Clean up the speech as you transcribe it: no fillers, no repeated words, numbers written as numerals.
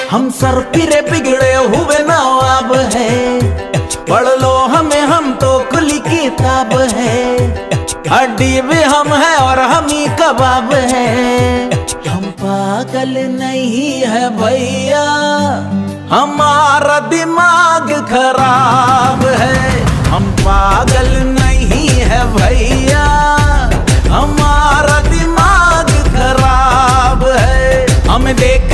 हम सर फिरे बिगड़े हुए नवाब है, पढ़ लो हमें हम तो खुली किताब है। हड्डी भी हम है और हम ही कबाब है। हम पागल नहीं है भैया, हमारा दिमाग खराब है। हम पागल नहीं है भैया, हमारा दिमाग खराब है। हमें देख